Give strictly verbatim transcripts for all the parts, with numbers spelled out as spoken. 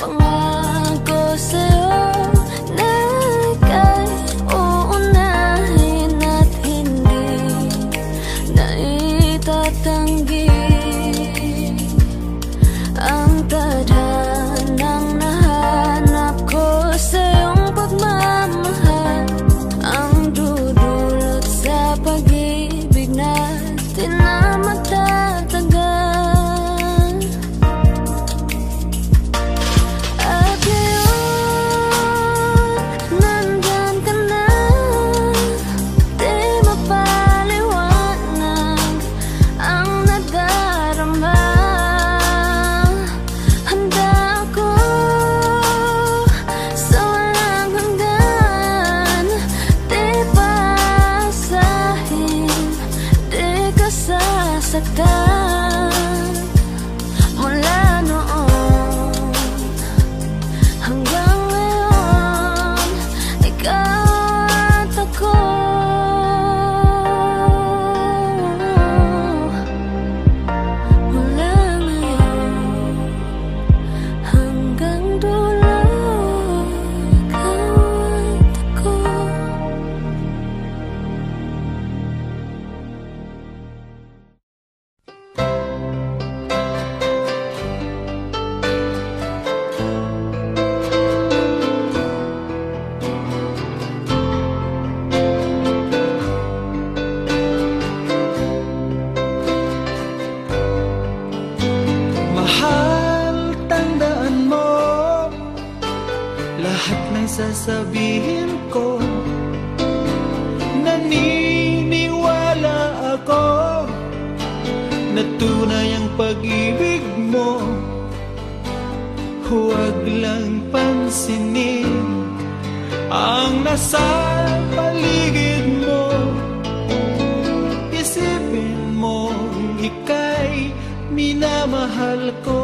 Pangako sa'yo na ika'y uunahin at hindi na itatanggi. Ang tadhanang nahanap ko sa iyong pagmamahal, ang dudulot sa pag-ibig natin na matatagal. At ngayon, nandyan ka na, di mapaliwanag ang nadarama. Handa ako sa walang hanggan, di pasahin, di ka sasaktan. Mula noon hanggang ngayon, ikaw at ako. Mula ngayon hanggang dulo, ikaw at ako. Mahal, tandaan mo lahat ng sasabihin ko. Naniniwala ako na tunay ang pag-ibig mo. Huwag lang pansinin ang nasa paligid mo. Isipin mo, ika'y minamahal ko.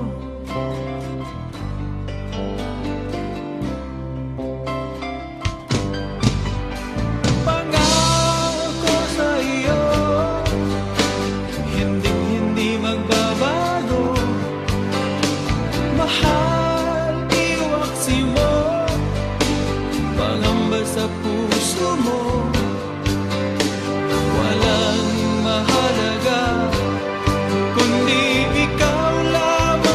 Pangako sa iyo, hindi-hindi magbabago. Mahal, iwaksi mo, pangamba sa puso mo. Walang mahalaga kundi ikaw lamang.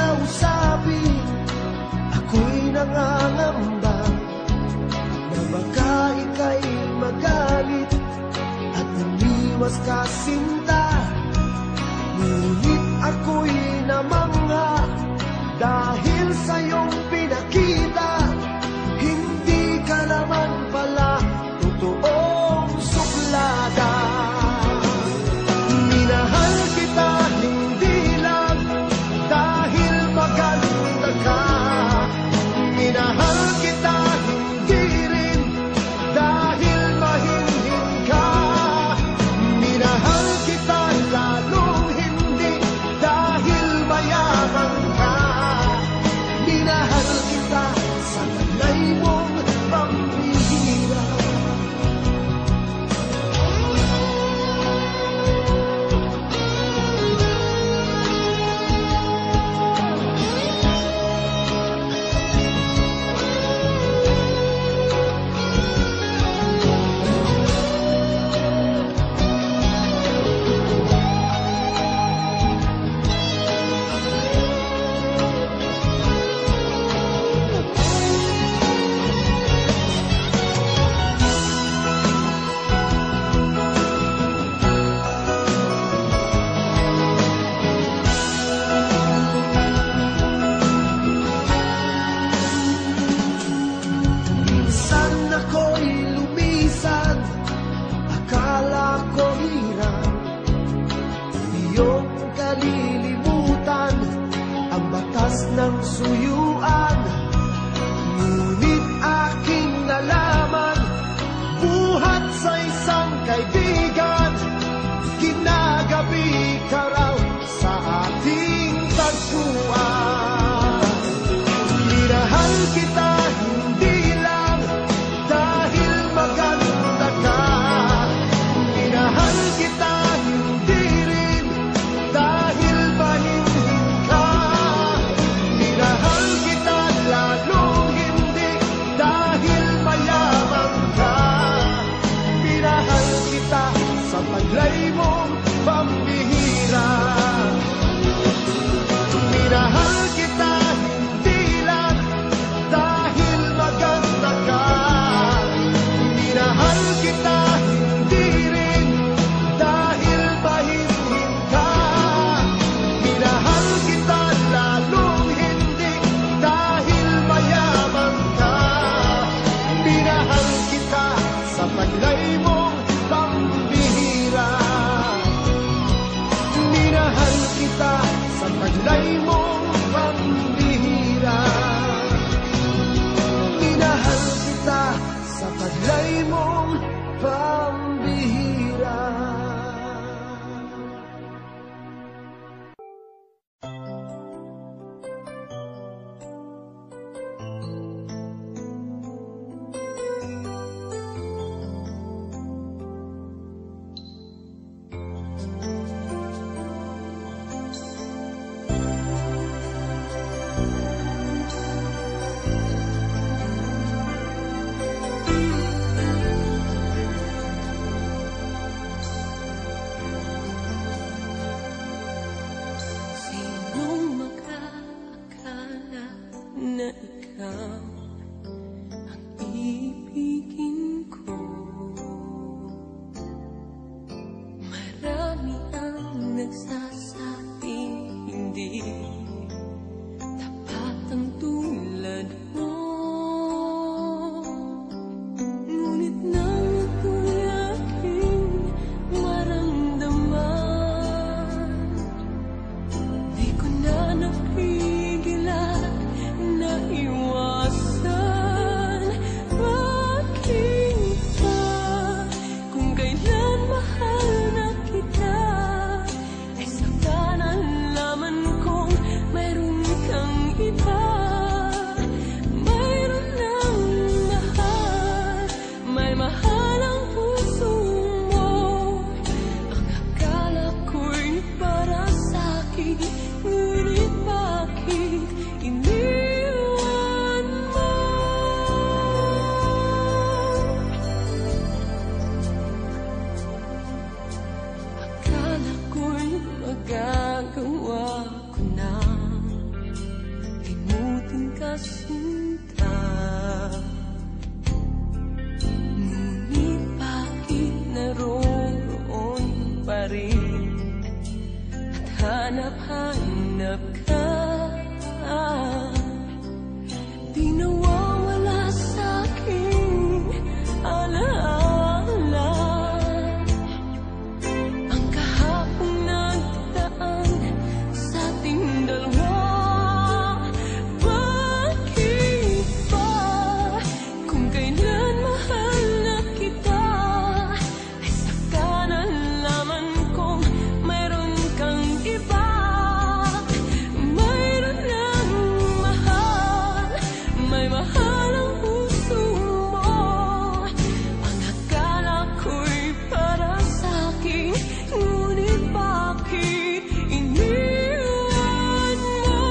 kausapin, ako'y nangangamba na baka ika'y magalit at umiwas ka sinta. Ngunit ako'y namangha dahil sa iyong pinakita, hindi ka naman pala totoong suklada. Minahal kita hindi lang dahil maganda ka, minahal kita hindi rin dahil mahinhin ka, minahal kita lalong hindi dahil mayaman ka, minahal kita sa talay mong pambihira. Minsan ako'y lumisan, akala ko hirap iyong kalilimutan ang batas ng suyuan. Ngunit aking nalaman, buhat sa isang kaibigan, ginagabi ka raw sa ating tagpuan. Minahal kita hindi lang dahil maganda ka, minahal kita hindi rin dahil mahinhin ka, minahal kita lalong hindi dahil mayaman ka, minahal kita sa taglay mong pambihira. Minahal kita hindi lang dahil maganda ka, minahal kita hindi rin dahil mahinhin ka, minahal kita lalong hindi dahil mayaman ka, minahal kita sa taglay mong pambihira. Minahal kita sa taglay mong pambihira. Minahal kita sa taglay mong pambihira. Sinong makakakala na ikaw ang ibigin ko? Marami ang nagsasabing hindi tapat ang tulad mo. Ngunit nang ako'y aking maramdaman, di ko na napigilan na iwasan. Bakit ba kung kailan mahal na kita, ay saka nalaman kong mayroon kang iba? Mayroon ng mahal, may mahal ang puso mo. Ang akala ko'y para sa'kin, ngunit bakit iniwan mo? Akala ko'y magagawa ko na sinta. Ngunit bakit naroroon pa rin at hanap-hanap ka? Di nawawala sa'king alaala ang kahapong nagdaan sa ating dalawa. Bakit ba kung kailan mahal na kita ay saka nalaman kong mayroon kang iba? Mayroon ng mahal, may mahal ang puso mo. Ang akala ko'y para sa'kin, ngunit bakit iniwan mo?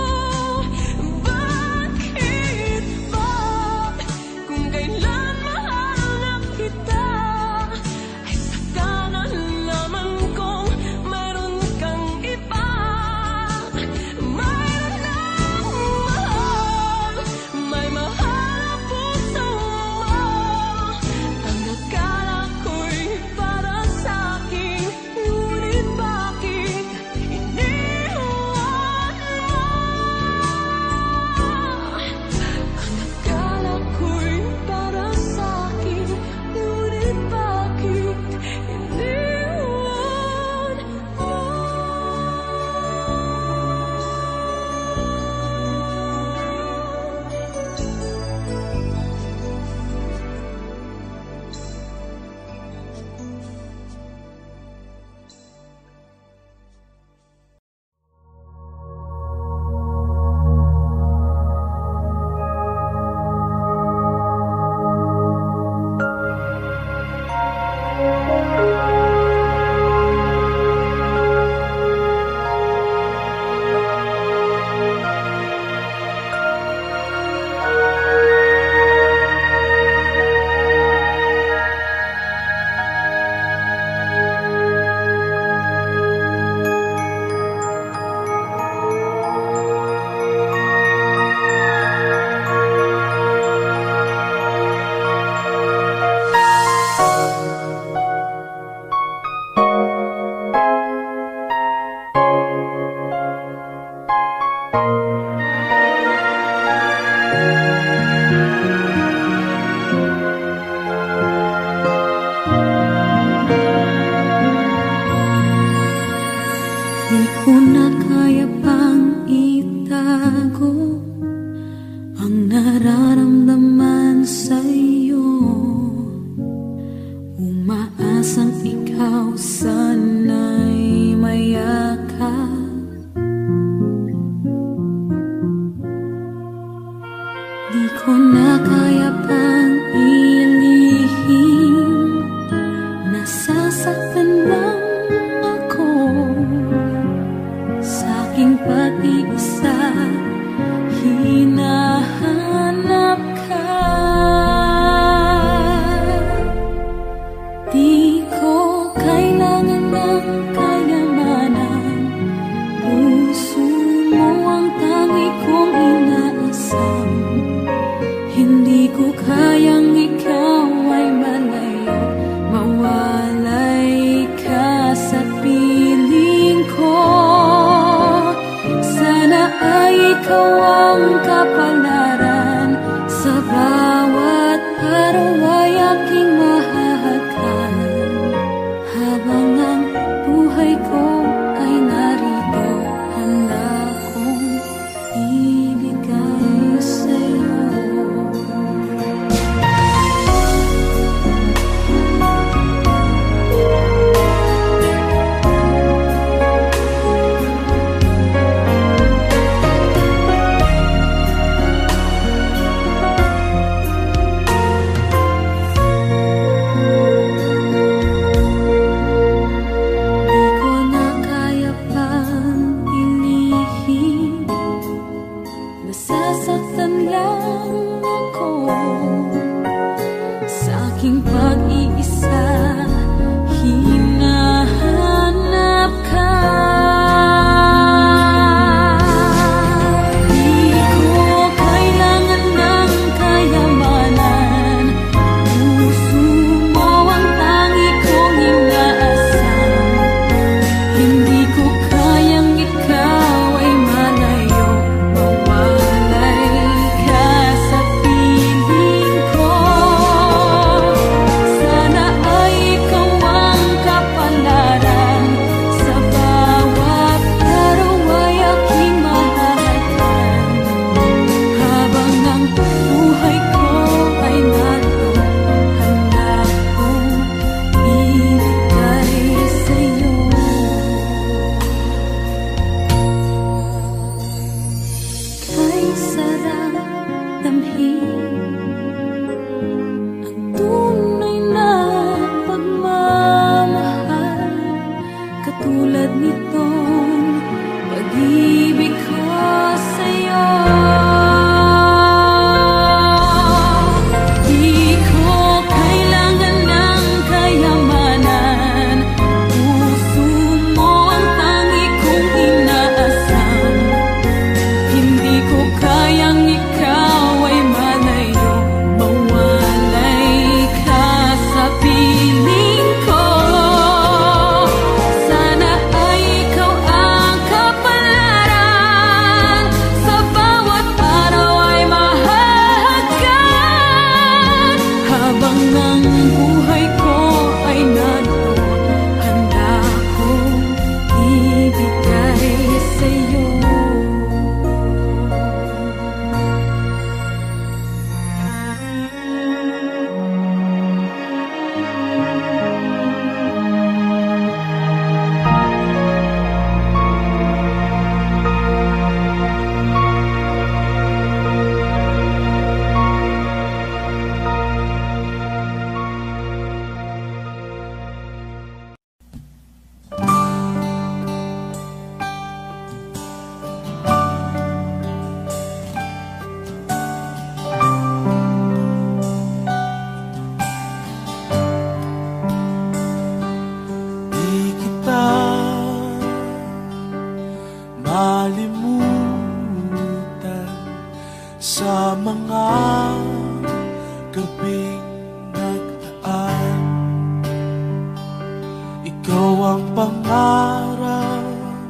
Bakit ba kung kailan mahal na kita ay saka nalaman kong mayroon kang iba? Mayroon ng mahal, may mahal ang puso mo. Ang akala ko'y para sa'kin, ngunit bakit iniwan mo? Ang akala ko'y para sa'kin, ngunit bakit iniwan mo? Di ko na kaya pang itago ang nararamdaman sa'yo. Umaasang ikaw sana'y mayakap. Di ko na kaya pang ilihim, nasasaktan lang ako sa'king pag-iisa. Hinahanap ka. Di ko kailangan ng kayamanan, puso mo ang tangi kong inaasam. Hindi ko kayang ikaw ay malayo, mawalay ka sa piling ko. Sana ay ikaw ang kapalaran, sa bawat araw ay aking mahahagan. Habang ang buhay ko ay narito, handa kong ibigay sa'yo. tulad nitong pag-ibig ko sa'yo. Di ko kailangan ng kayamanan, puso mo ang tangi kong inaasam. Hindi ko kayang ikaw ay malayo, mawalay ka sa piling ko. Sana ay ikaw ang kapalaran, sa bawat araw ay mahalagan. Habang ang buhay ko ay naroon, handa kong ibigay sa'yo. Di kita malimutan sa mga gabing nagdaan. Ikaw ang pangarap,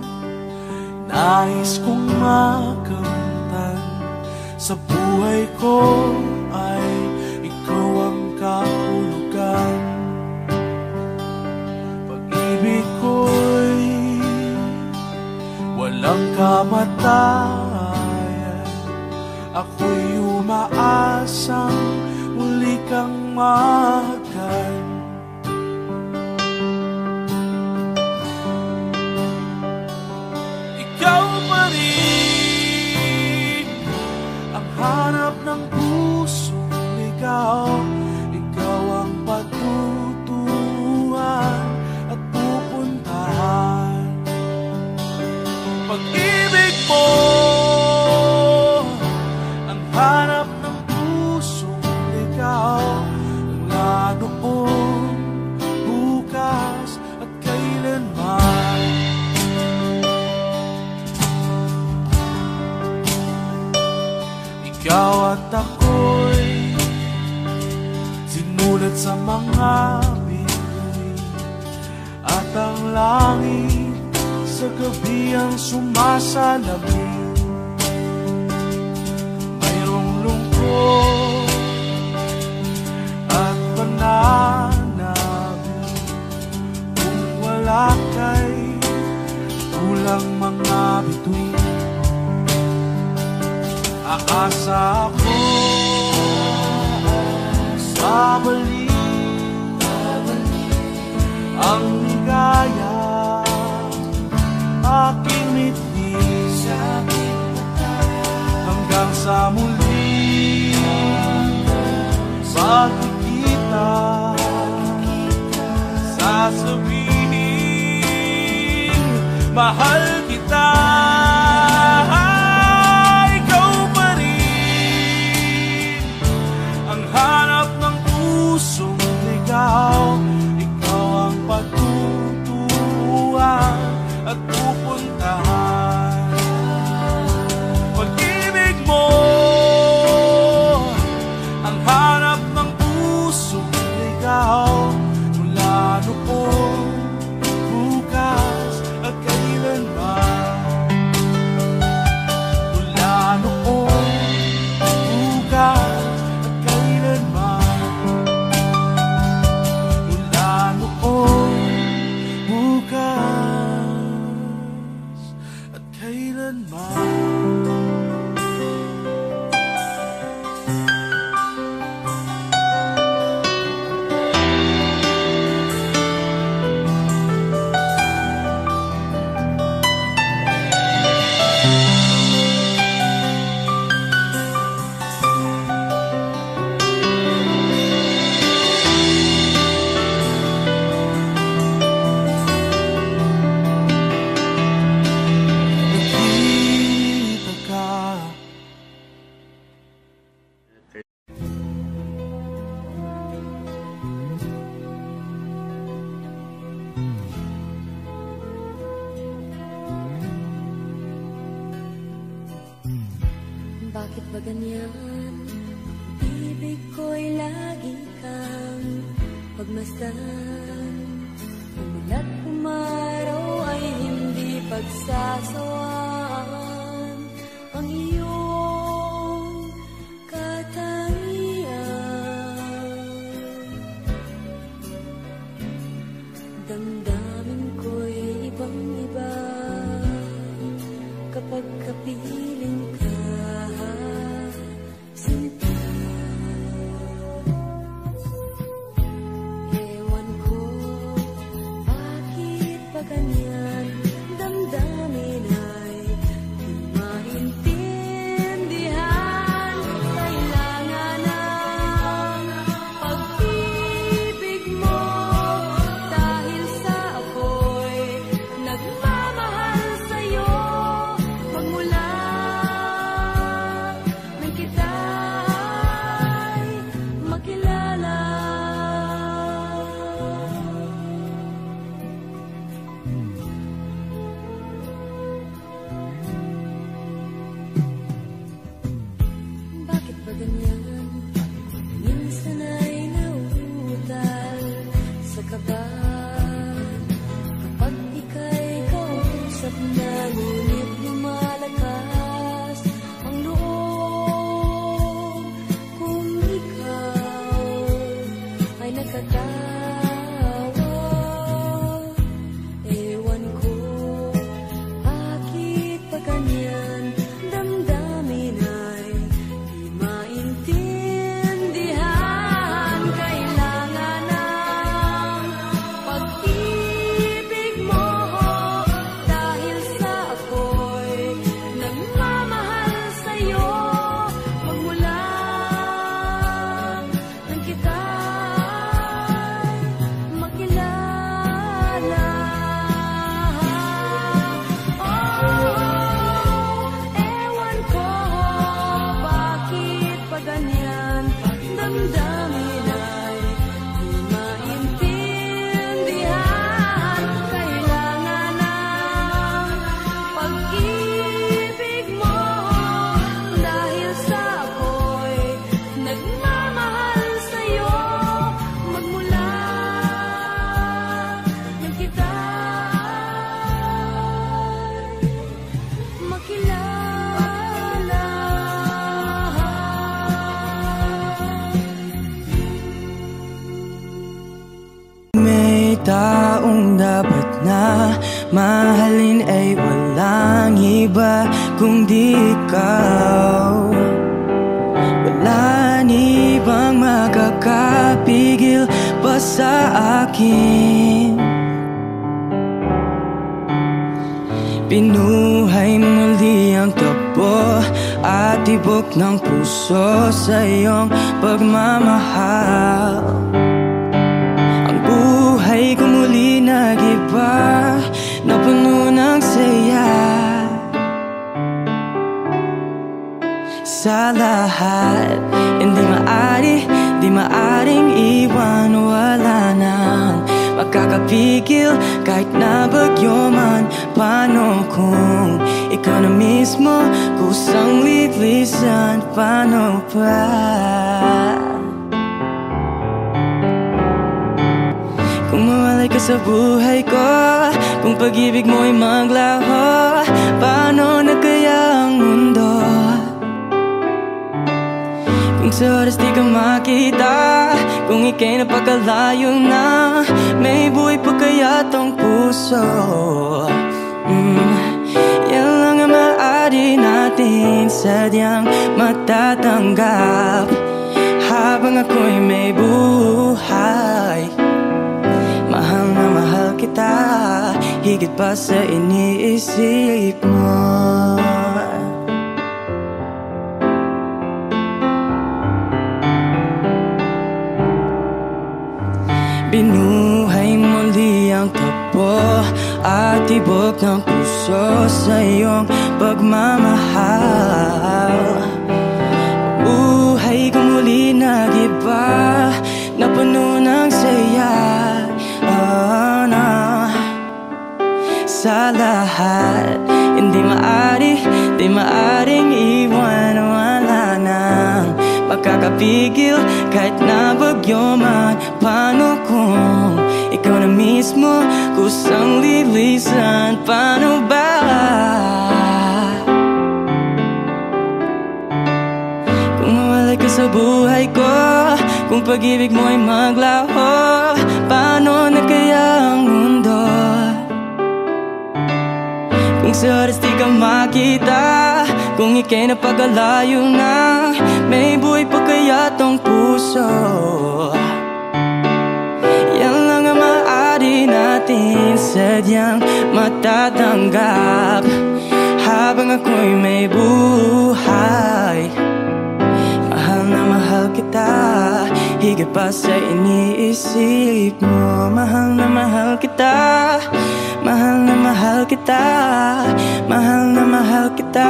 nais kong makamtan. Sa buhay ko ay ikaw ang kahulugan. Pag-ibig ko'y walang kamatayan. Ako'y umaasang muli kang mahagan. Ikaw pa rin ang hanap ng pusong ligaw. Ikaw ang patutuhan at pupuntahan. Pag-ibig mo ang hanap ng pusong ligaw. Mula noon, bukas at kailanman. Ikaw at ako'y sinulat sa mga bituin, at ang langit sa gabi ang sumasalamin. Mayroong lungkot at pananabik, kung wala kay kulang mga bituin. Aasa ako babalik ang ligaya, aking mitmit hanggang sa muli pagkikita. Sasabihin mahal kita. Ikaw pa rin ang hanap ng pusong ligaw. Ikaw ang patutuhan at pupuntahan. Pag-ibig mo ang hanap ng pusong ligaw. Mula noon, bukas at kailanman. Bakit ba ganyan? Ibig ko'y lagi kang pagmasdan. Umulat umaraw ay hindi pagsasawaan. Ang iyong katangian, damdamin ko'y ibang-iba kapag kapiling ka, sinta. Ewan ko, bakit ba ganyan? Damdamin ay di maintindihan. Kailangan ng pag-ibig mo, dahil sa ako'y nagmamahal sa'yo. Magmula nang kita'y makilala. Bakit ba ganyan? Minsan ay nauutal sa kaba kapag ika'y kausap na, ngunit lumalakas ang loob kung ikaw ay nakatawa. Ewan ko, bakit pa ganyan? Damdamin ay di maintindihan. Kailangan ng pag-ibig mo, dahil sa ako'y nagmamahal sa'yo. Magmula nang kita'y makilala. Oh, ewan ko, bakit pa ganyan? Damdamin ay di maintindihan. Kailangan ng pag-ibig mo, dahil sa ako'y nagmamahal sa'yo. Magmula nang kita'y makilala. May taong dapat na mahalin ay walang iba kundi ikaw. Walang ibang makakapigil pa sa akin. Pinuhay muli ang takbo at tibok ng puso sa iyong pagmamahal. Ang buhay ko muli nag-iba, na puno ng saya. Sa lahat, hindi maari, di maaring iwan. Wala nang makakapigil kahit na bagyo man. Paano kung ikaw na mismo kusang lilisan? Paano pa? Kung mawalay ka sa buhay ko, kung pag-ibig mo'y maglaho, paano na kaya ang mundo? Kung sa oras di ka makita, kung ika'y napagkalayo na, may buhay pa kaya tong puso? mm, Yan lang ang maaari natin sadyang matatanggap, habang ako'y may buhay. Mahal na mahal kita, higit pa sa iniisip mo. Binuhay muli ang takbo at tibok ng puso sa iyong pagmamahal. Buhay ko muli nag-iba, na puno ng saya. Oh, no. Sa lahat, hindi maari, di maaring iwan. Wala makapigil kahit na bagyo man. Paano kung ikaw na mismo kusang lilisan? Paano ba? Kung mawalay ka sa buhay ko, kung pag-ibig mo ay maglaho, paano na kaya ang mundo? Kung sa oras di ka makita, kung ika'y napagalayo na, may buhay pa kaya tong puso? Yan lang ang maaari natin sadyang matatanggap habang ako'y may buhay. Mahal na mahal kita, higit pa sa iniisip mo. Mahal na mahal kita, mahal na mahal kita, mahal na mahal kita,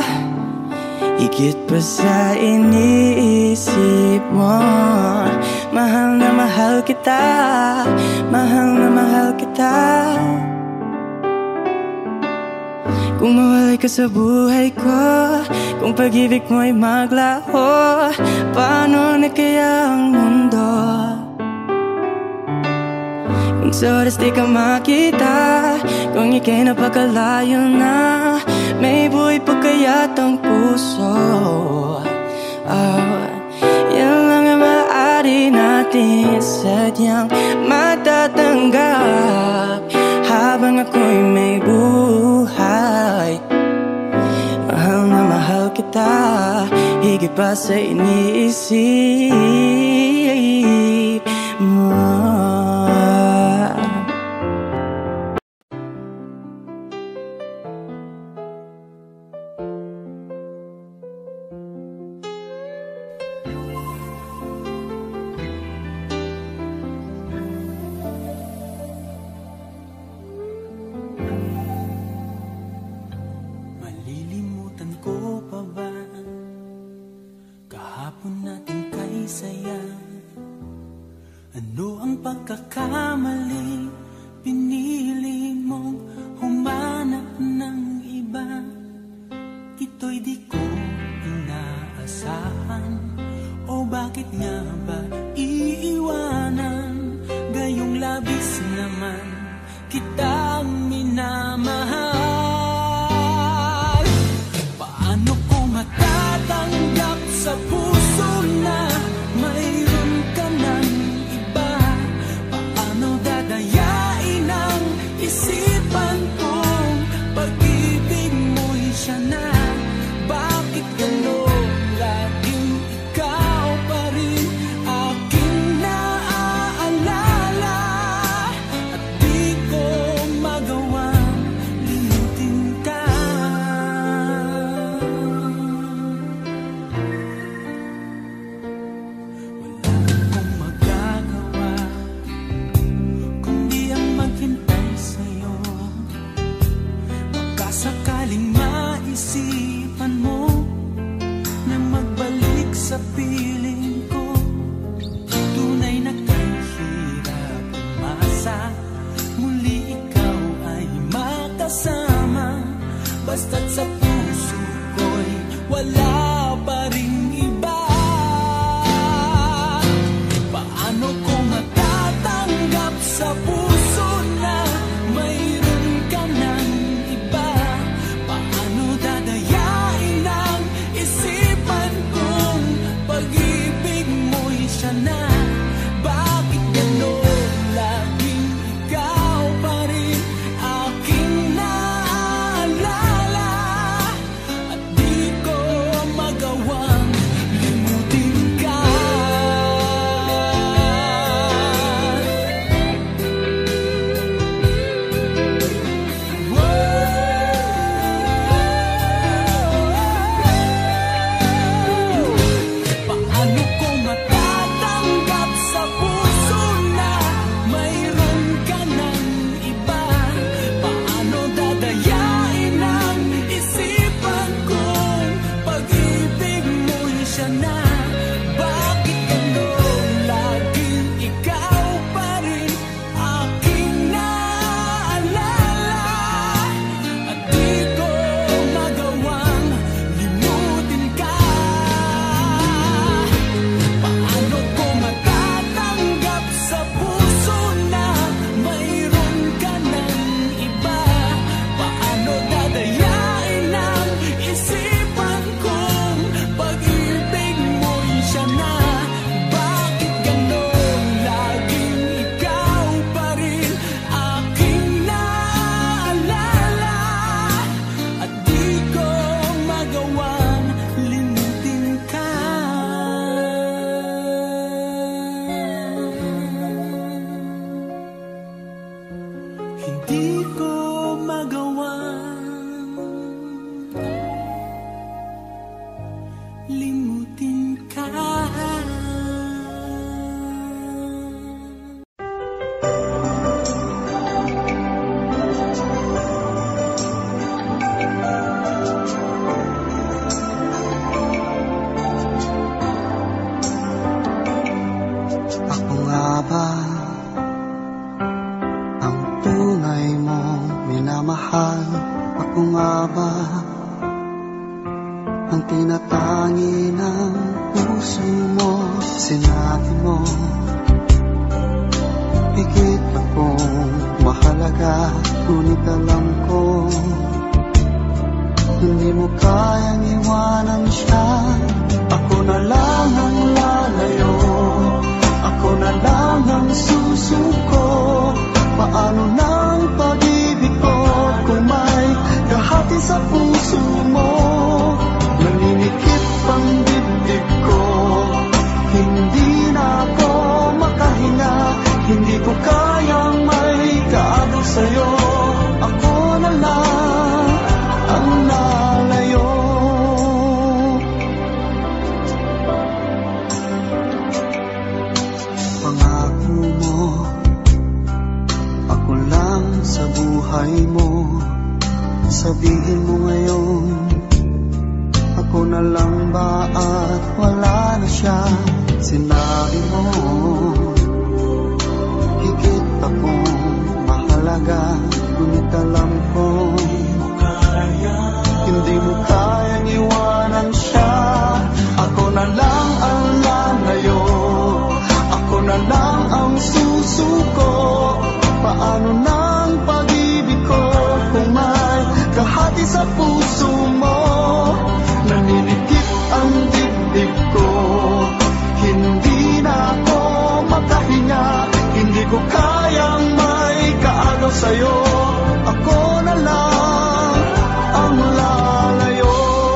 higit pa sa iniisip mo. Mahal na mahal kita, mahal na mahal kita. Kung mawalay ka sa buhay ko, kung pag-ibig mo ay maglaho, paano na kaya ang mundo? Kung sa oras di ka makita, kung ika'y napagalayo na, may buhay pa kaya tong puso? Oh, yan lang ang maaari natin sadyang matatanggap habang ako'y may buhay. Mahal na mahal kita, higit pa sa iniisip mo. Pagkakamali, pinili mong humanap ng iba. Ito'y di ko inaasahan, o bakit nga ba iiwanan? Gayong labis naman kitang minamahal. Paano ko matatanggap sa puso na mayroon ka ng iba? Dadayain ang isipan kong pag-ibig mo'y siya na. Bakit gano'n laging ikaw pa rin aking naaalala? At di ko magawang limutin ka. Wala akong magagawa maghintay sa'yo. Baka sakaling maisipan mo na magbalik sa piling ko. Tunay na kahirap umasa, muli ikaw ay makasama. Basta't sa puso ko'y wala pa ring iba. Paano ko matatanggap sa puso na? Bakit gano'n laging ikaw pa rin aking naaalala? At di ko mag Minamahal, ako nga ba ang tinatangi ng puso mo? Sinabi mo higit akong mahalaga, ngunit alam ko hindi mo kayang iwanan siya. Ako na lang ang lalayo, ako na lang ang susuko. Paano nang pag-ibig ko kung may kahati sa puso mo? Naninikip ang dibdib ko, hindi na ako makahinga. Hindi ko kayang may kaagaw sa'yo. Ako na lang ang lalayo. Pangako mo, ako lang sa buhay mo. Sabihin mo ngayon, ako na lang ba at wala na siya? Sinabi mo higit akong mahalaga, ngunit alam ko hindi mo kayang iwanan siya. Ako na lang ang lalayo, ako na lang ang susuko. Paano nang pag-ibig ko kung may kahati sa puso mo? Naninikip ang dibdib ko, hindi na ako makahinga. Hindi ko kayang may kaagaw sa'yo. Ako na lang ang lalayo.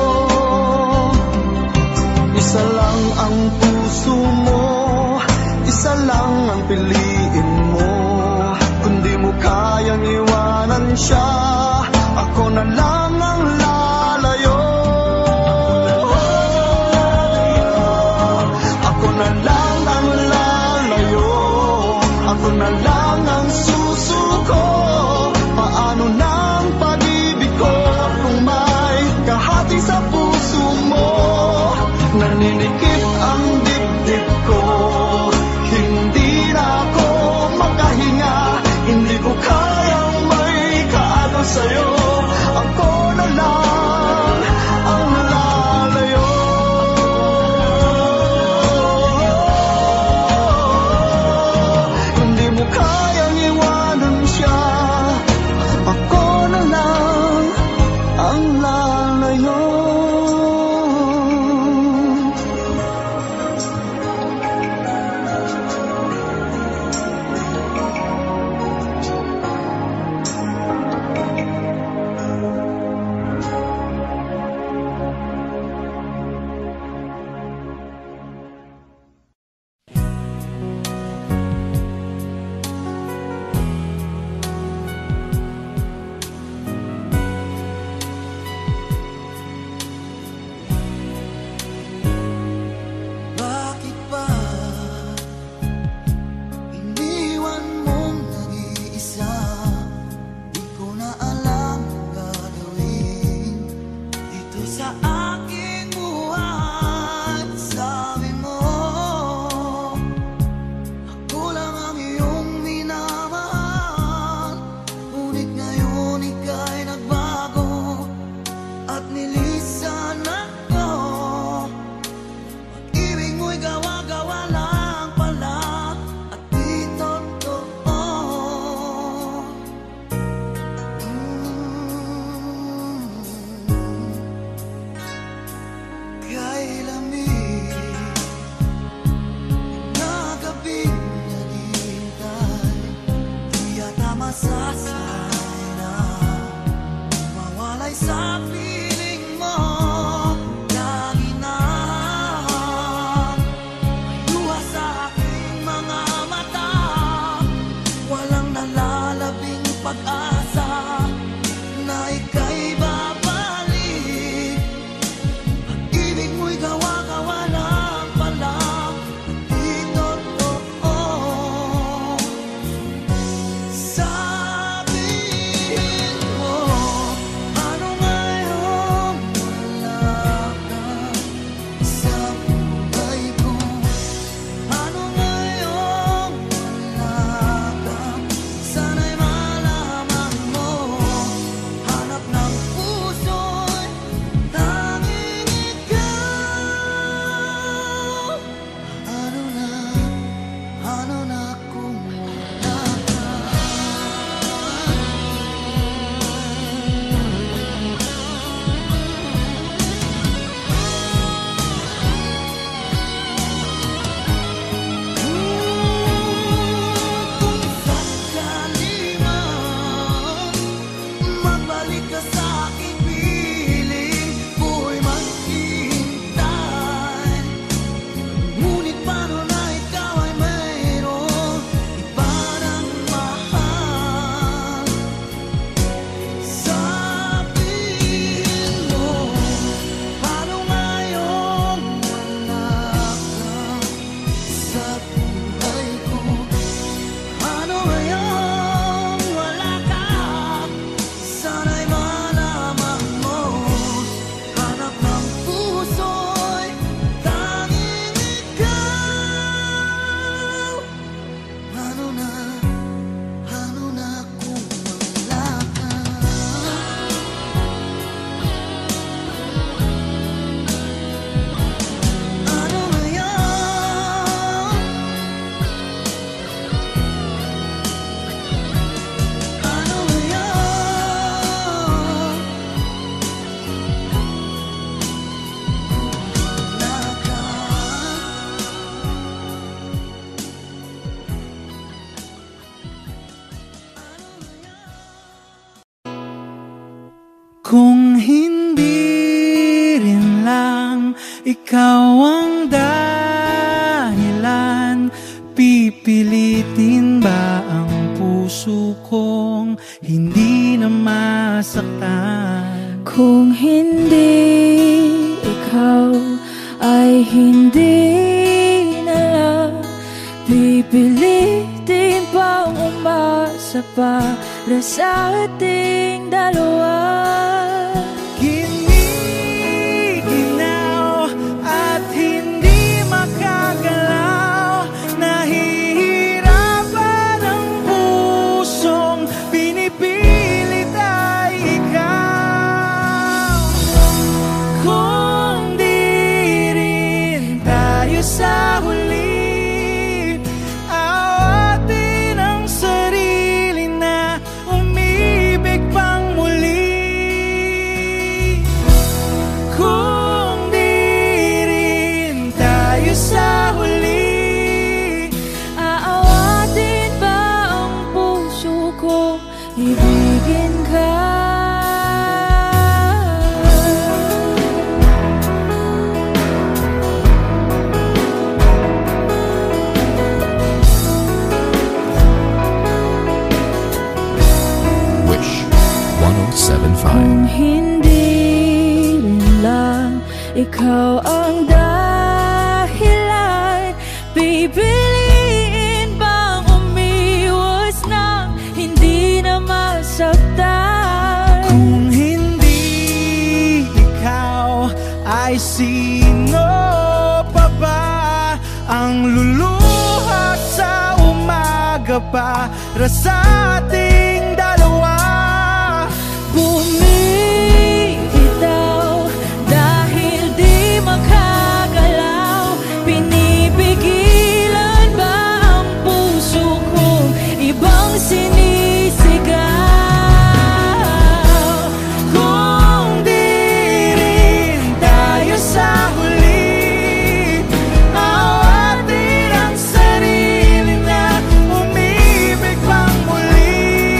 Isa lang ang puso mo, isa lang ang piliin mo. Kung di mo kayang iwanan siya, ako na lang ang lalayo. Ako na lang ang lalayo, ako na lang ang susuko. Paano nang pag-ibig ko kung may kahati sa puso mo? Naninikip ang dibdib ko, hindi na ako makahinga. Hindi ko kayang may kaagaw sa'yo. Ako Balik ka sa'king piling, buhay maghihintay. Ngunit paano na ikaw ay mayroon iba ng mahal? Sabihin mo, paano ngayong wala ka sa buhay ko? Paano ngayong wala ka? Sana'y malaman mo, hanap ng puso'y tanging ikaw. Ano na, ano na kung wala ka? Ano ngayon? Ano ngayon? Wala ka. Kung hindi rin lang ikaw ang dahilan, pipilitin ba ang puso kong hindi na masaktan? Kung hindi ikaw ay hindi na lang, pipilitin pang umasa para sa ating dalawa. Giniginaw at hindi makagalaw, nahihirapan ang pusong pinipilit ay ikaw. Kung di rin tayo sa huli, awatin ang sarili na umibig pang muli. Kung di rin tayo sa huli, Aawatin ba ang puso ko, ibigin ka? Wish one oh seven point five. Kung hindi rin lang ikaw ang dahilan, pipiliin bang umiwas nang hindi na masaktan? kung hindi ikaw, ay sino pa ba ang luluha sa umaga para sa ating dalawa? Bumibitaw dahil di makagalaw, pinipigilan ba ang puso kong ibang sinisigaw? Kung di rin tayo sa huli, awatin ang sarili na umibig pang muli.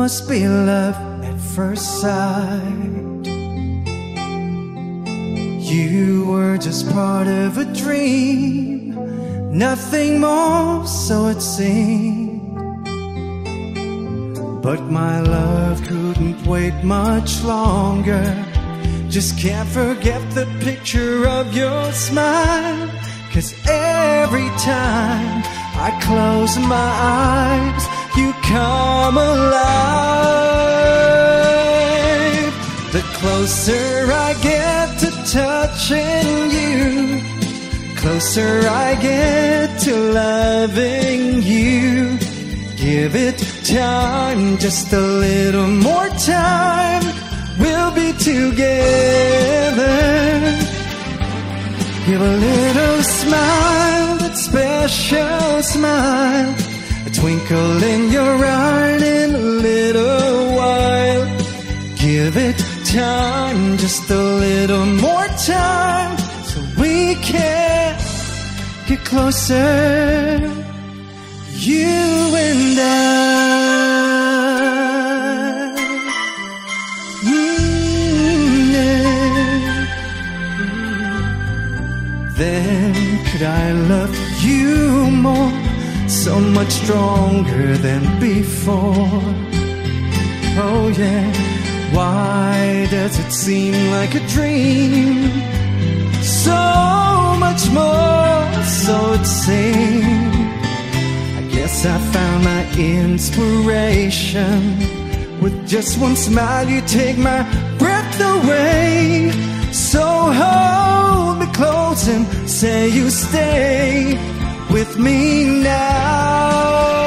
must be love at first sight. You were just part of a dream, nothing more, so it seemed. But my love couldn't wait much longer. Just can't forget the picture of your smile. 'Cause every time I close my eyes, you come alive. The closer I get to touching you, closer I get to loving you. Give it time, just a little more time, we'll be together. Give a little smile, that special smile, a twinkle in your eye in a little while. Give it time, just a little more time, so we can get closer, you and I. Mm, yeah. Then could I love you more, so much stronger than before? Oh yeah, why does it seem like a dream? So much more, so it seems. I guess I found my inspiration. With just one smile you take my breath away. So hold me close and say you stay with me now.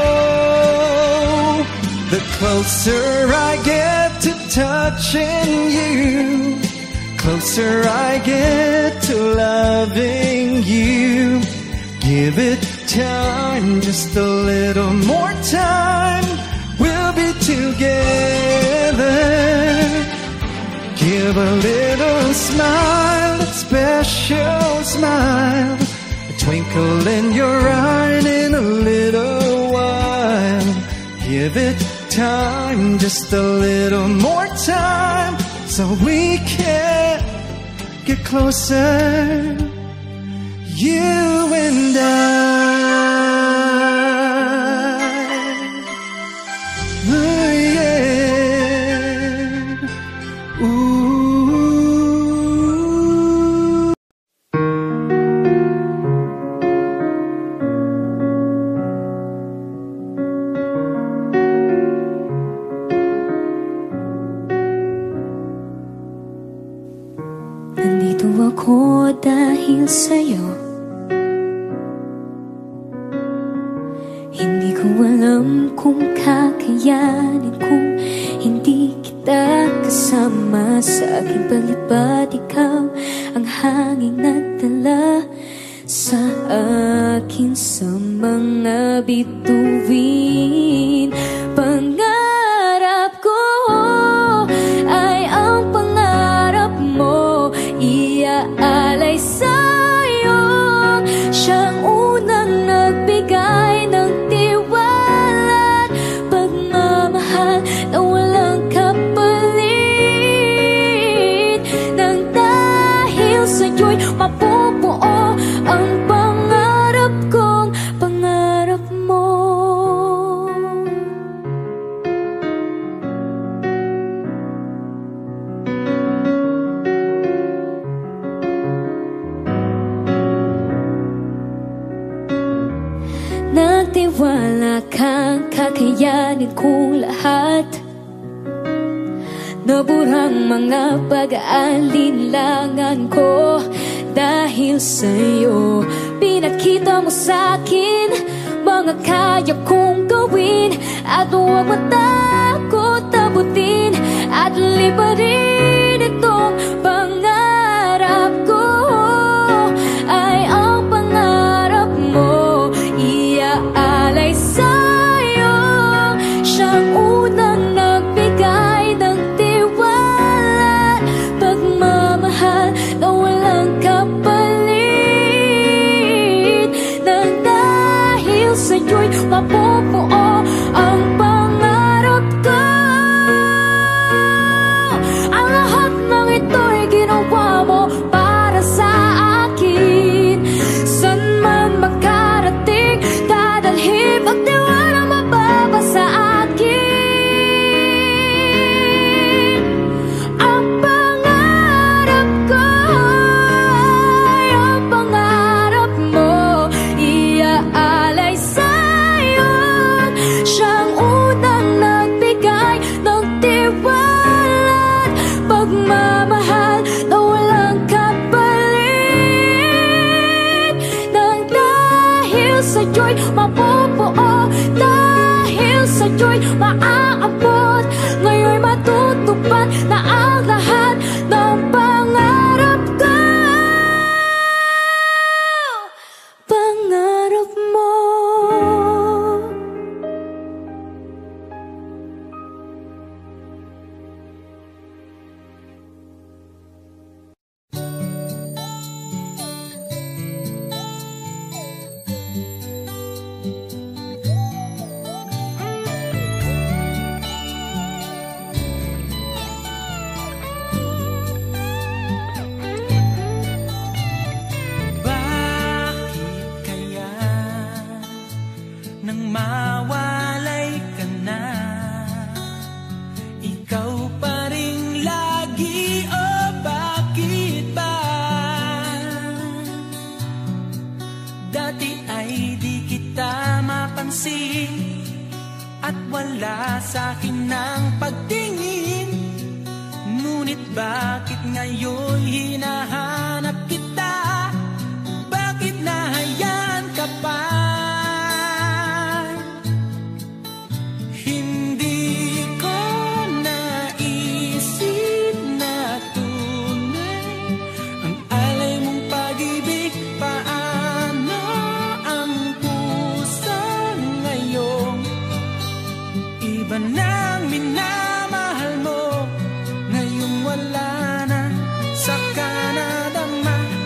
The closer I get to touching you, closer I get to loving you. Give it time, just a little more time, we'll be together. Give a little smile, that special smile, a twinkle in your eye in a little while. Give it time, just a little more time, so we can get closer, you and I. Oh, yeah. Ooh. Nandito ako dahil sa'yo. Hindi ko alam kung kakayanin kung hindi kita kasama. Sa aking palibad, ikaw ang hanging nagdala sa akin sa mga bituin. Pangarap ko ay ang pangarap mo, iaalay sa'yo. Siyang unang nagbigay ng tiwala at pagmamahal na walang kapalit. Nang dahil sa'yo'y mapubuo ang pangarap kong pangarap mo. Nagtiwala kang kakayanin kong lahat. Naburang mga pag-aalinlangan ko. Dahil sa'yo, pinakita mo sa'kin mga kaya kong gawin. At huwag matakot abutin at liparin itong pangarap ko. Ay ang pangarap mo, iaalay sa'yo. Siyang unang nagbigay ng tiwala, pagmamahal na walang kapalit. Nang dahil sa'yo'y mapupuo ang pangarap ko. medyo'y maaabot. Ngayon'y matutupad na ang lahat ng pangarap ko. Pangarap mo. At wala sa'kin ng pagtingin. Ngunit bakit ngayon hinahanap kita? Bakit nahayaan ka pa? Hindi ko naisip na tunay ang alay mong pag-ibig. Paano ang puso ngayon? Iba nang minamahal mo, ngayong wala na, saka nadama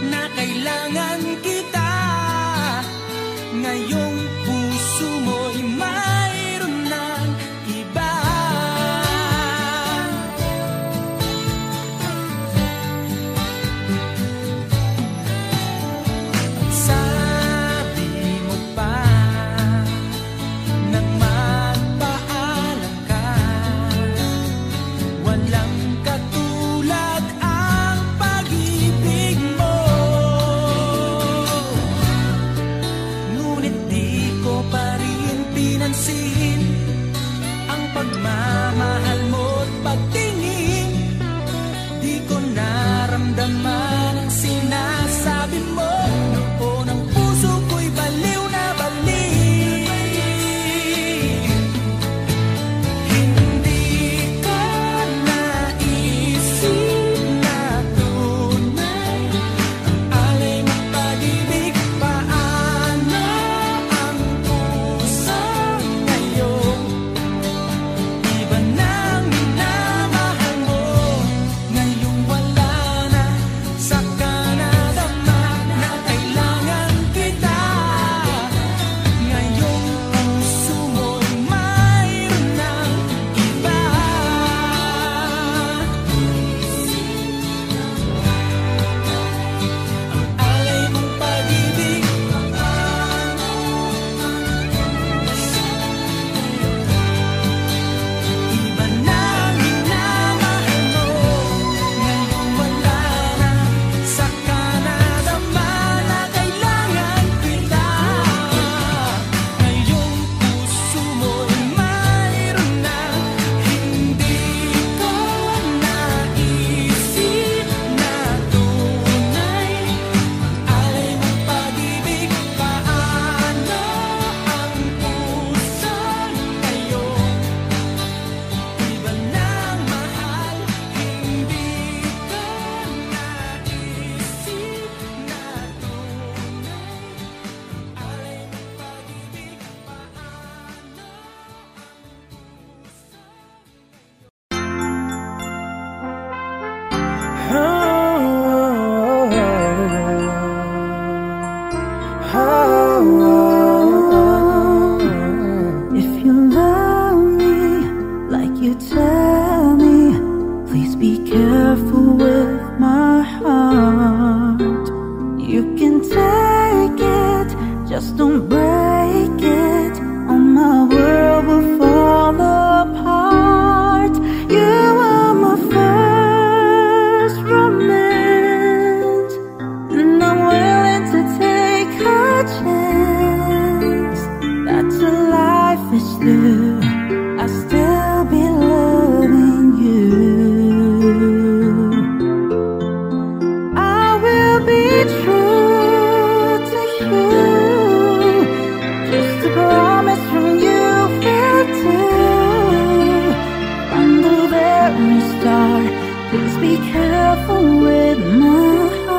careful with my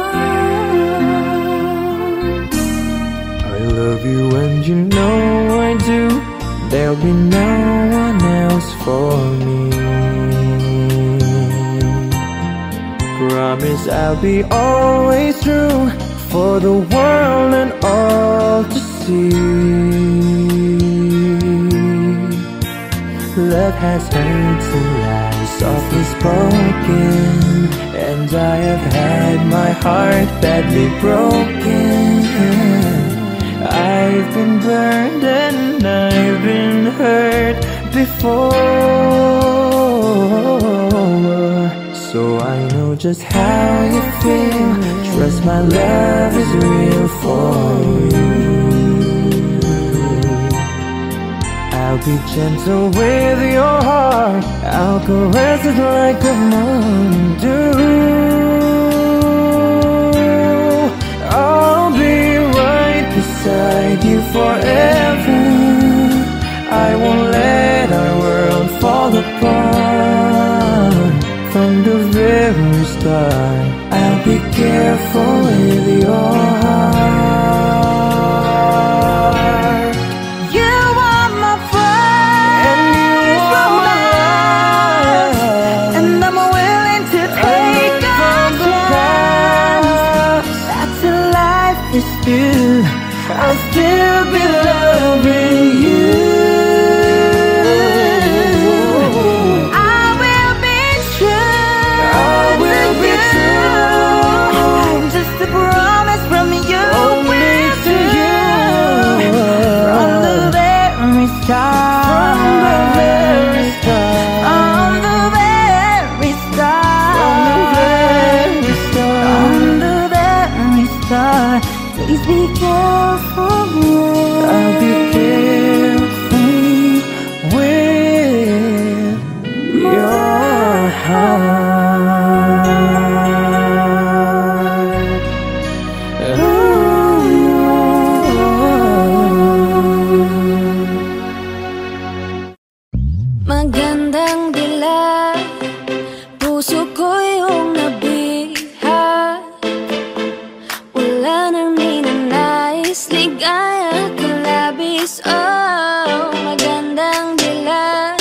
heart. I love you and you know I do. There'll be no one else for me. Promise I'll be always true for the world and all to see. Love has heard some lies softly spoken, and I have had my heart badly broken. I've been burned and I've been hurt before, so I know just how you feel. Trust my love is real for you. I'll be gentle with your heart, I'll caress it like a moon do. I'll be right beside you forever. I won't let our world fall apart. From the very start, I'll be careful with your heart. You are my first romance, and I'm willing to take a chance that your life is through. I'll still be loving you. I will be true. I will be true. Just a promise from you. Only to you. From the very start. From the very start. On the very start. From the very start. On the very start. Please be careful with. I'll be careful with your heart. Magandang dilag, puso ko yung nabihat. Wala nang ninanais, ligaya ka labis. Oh, magandang dilag,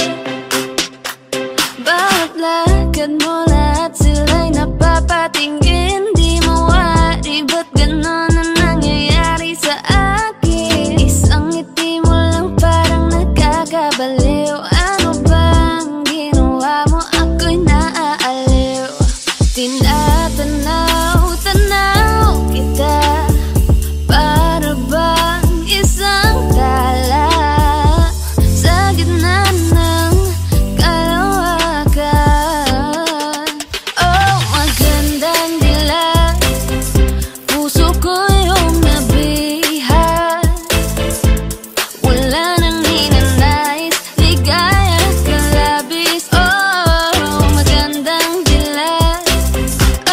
bawat lakad mo lahat sila'y napapatingin. Di mawari, ba't ganon ang nangyayari sa akin? Isang ngiti mo lang parang nakakabaliw. Ano bang ginawa mo? Ako'y naaaliw. Tinatanaw, tanaw kita, para bang isang tala sa gitna ng kalawakan. Oh, magandang dilag, puso ko yung nabihat. Wala nang ninanais, ligaya ka labis. Oh, magandang dilag,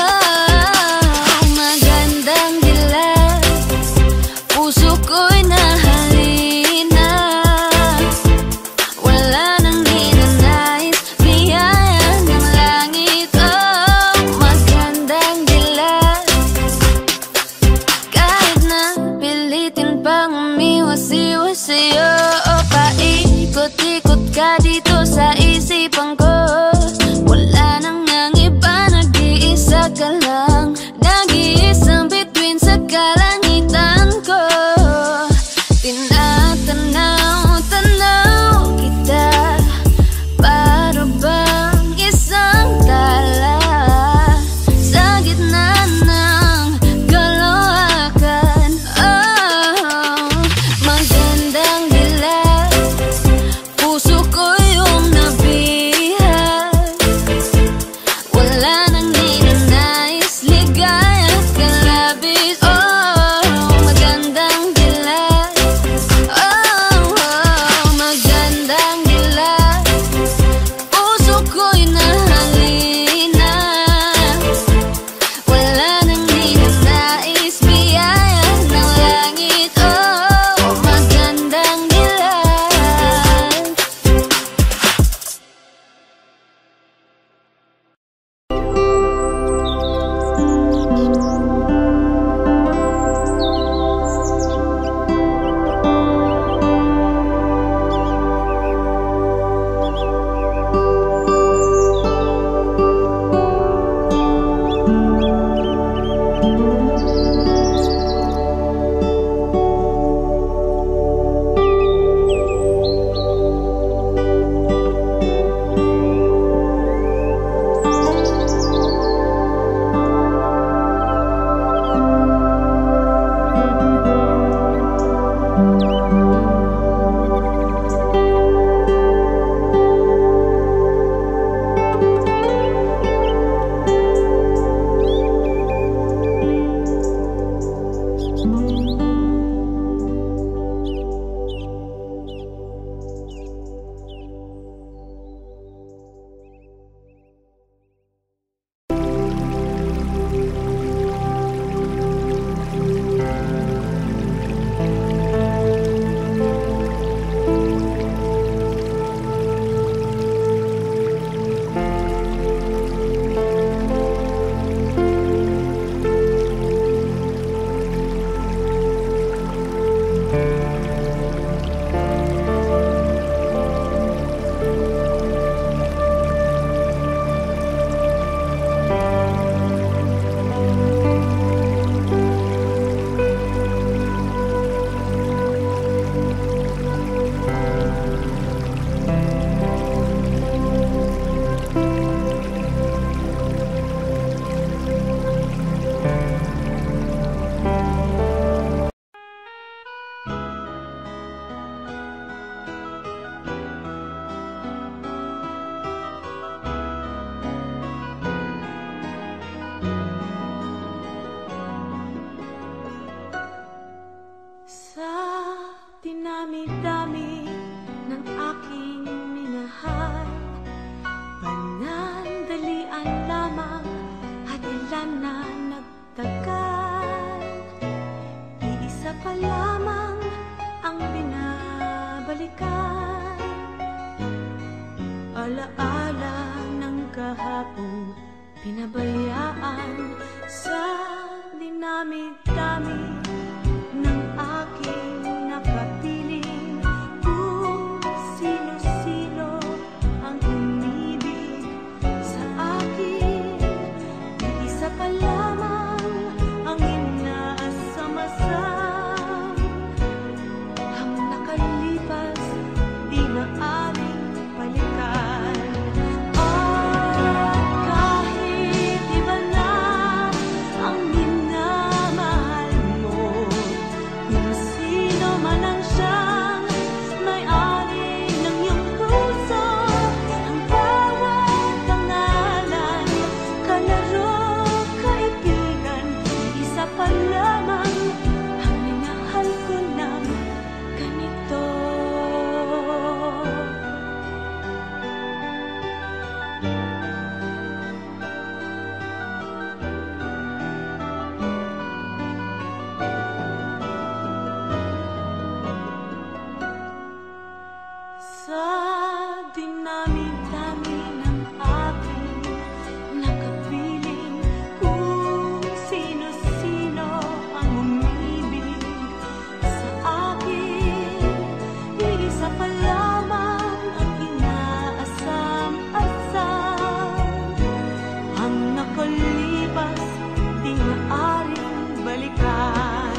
na nagtagal, iisa pa lamang ang binabalikan. Alaala ng kahapon pinabayaan sa dinami-dami ng aking nakapiling. Kung sino-sino ang umibig sa akin, iisa pa lamang ang inaasam-asam. Ang nakalipas di maaaring balikan. At kahit iba na ang minamahal mo, kung sino man ang siyang may-ari ng iyong puso, ang bawat pangalan, kalaro, kaibigan, isa pa lamang ang minahal ko ng ganito. Sa dinami-dami ng aking nakapiling, kung sino-sino ang umibig sa akin, iisa pa lamang ang inaasam-asam. Ang nakalipas di maaring balikan.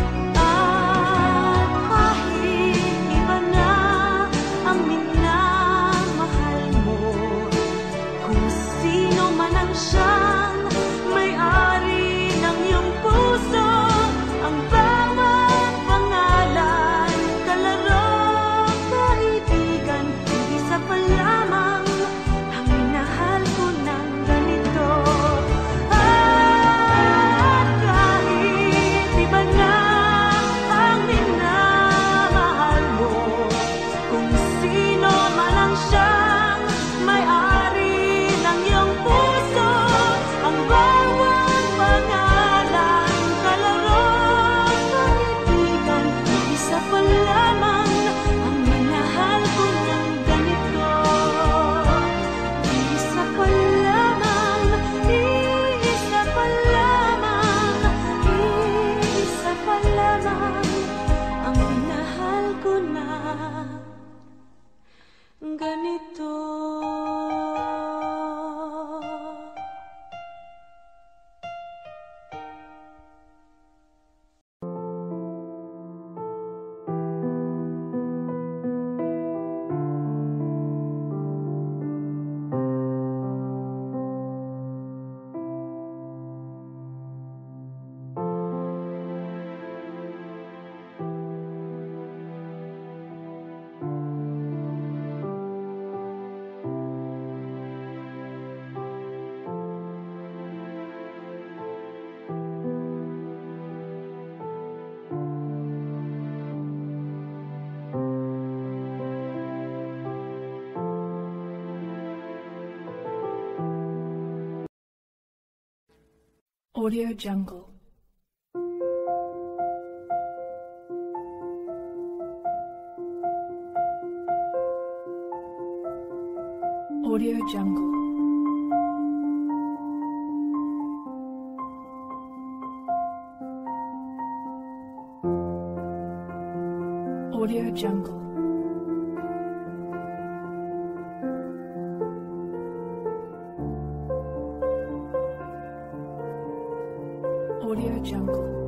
At kahit iba na ang minamahal mo, kung sino man ang siyang may-ari ng iyong puso, ang bawat pangalan, kalaro, kaibigan, isa pa lamang ang minahal ko ng ganito. At kahit iba na ang minamahal mo, kung sino man ang siyang may-ari ng iyong puso, ang bawat pangalan, kalaro, kaibigan, isa pa lamang ang minahal ko ng ganito. Isa pa lamang, isa pa lamang, isa pa lamang ang minahal ko na ganito. Audio Jungle. Audio Jungle. Audio Jungle. Audio Jungle.